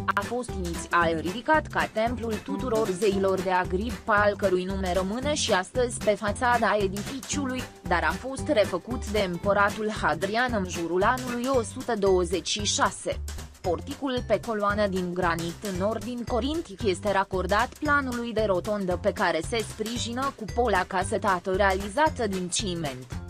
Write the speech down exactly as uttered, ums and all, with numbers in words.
A fost inițial ridicat ca templul tuturor zeilor de Agrippa, al cărui nume rămâne și astăzi pe fațada edificiului, dar a fost refăcut de împăratul Hadrian în jurul anului o sută douăzeci și șase. Porticul pe coloană din granit în ordin corintic este racordat planului de rotondă pe care se sprijină cupola casetată realizată din ciment.